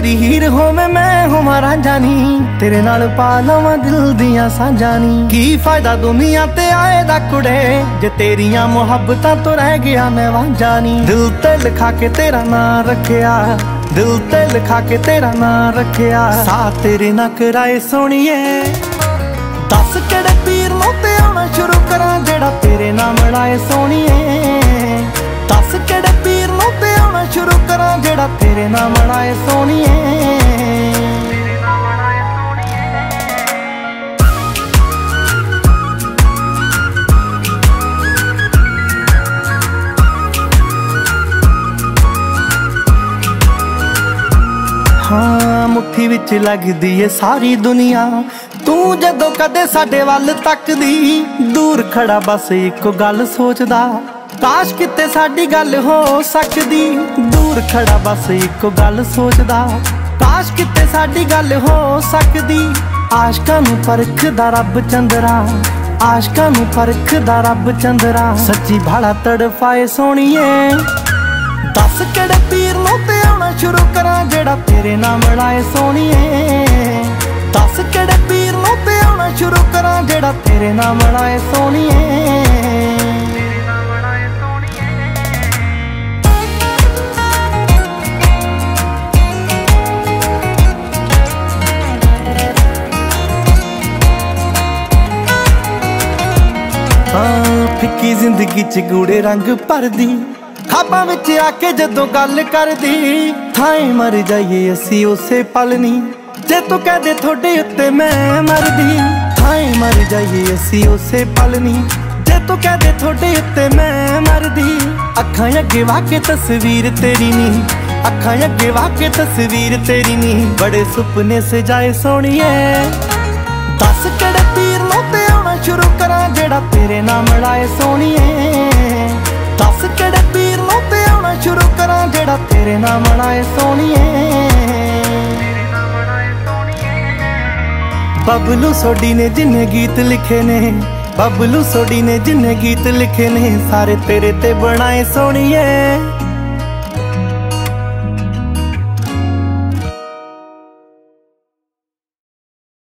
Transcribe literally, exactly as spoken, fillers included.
दी हीर होवे मैं होवां रांझा नी, तेरे नाल पा लवां दिल दियां सांझां नी। की फायदा दुनिया ते आए दा कुड़े, जे तेरियां मुहब्बतां तो रह गया मैं वांझा नी। दिल ते लिखा के तेरा नां रखिया, दिल ते लिखा के तेरा नां रखिया, सा तेरे ना कराए सोहणीए। दस किहड़े पीर नूं ते आउणा शुरू करां, जेड़ा तेरे नाम मिलाए सोहणीए। दस किहड़े पीर नूं ते आउणा शुरू करां, जेड़ा तेरे नाम मिलाए सोहणीए। हाँ मुट्ठी विच लगदी है सारी दुनिया, तू जदों कदे साडे वल तकदी। दूर खड़ा बस एक गल सोचदा, काश किते साडी गल हो सकदी। दूर खड़ा बस एक गल सोचदा, काश किते साडी गल हो सकदी। आशकां नूं परखदा रब चंदरा, आशकां नूं परखदा रब चंदरा, सच्ची भाड़ा तड़फाए सोहणीए। दस किहड़े पीर नूं ते आउणा शुरू करां, जेड़ा तेरे नाम मिलाए सोहणीए। दस किहड़े पीर नूं ते आउणा शुरू करां, जेड़ा तेरे नाम मिलाए सोहणीए। फिक्की जिंदगी च गूड़े रंग भरदी, खाबां विच आके जदों गल करदी। थाए मर जाइए असी उसे पल नी, जे तू कह दे थोड़े उत्ते मैं मरदी। थाए मर जाइए असी उसे पल नी, जे तू कह दे थोड़े उत्ते मैं मरदी। अखां अगे वाके तस्वीर तेरी नी, अखां अगे वाके तस्वीर तेरी नी, बड़े सुपने सजाए सोहणीए। दस किहड़े पीर नूं ते आउणा शुरू करां, जेड़ा तेरे नाम मिलाए सोहणीए। दस किहड़े पीर नूं ते आउणा शुरू करां, जेड़ा तेरे नाम मिलाए सोहणीए। बबलू सोडी ने जिन्ने गीत लिखे ने, बबलू सोडी ने जिन्ने गीत लिखे ने, सारे तेरे ते बनाए सोहणीए।